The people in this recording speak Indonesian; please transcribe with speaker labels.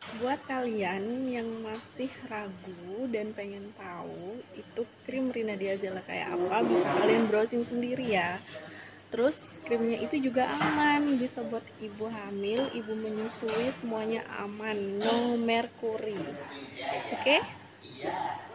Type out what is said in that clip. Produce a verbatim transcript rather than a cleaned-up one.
Speaker 1: Buat kalian yang masih ragu dan pengen tahu itu krim Rina Diazela kayak apa, bisa kalian browsing sendiri ya. Terus krimnya itu juga aman, bisa buat ibu hamil, ibu menyusui, semuanya aman, no mercury. Oke? Okay?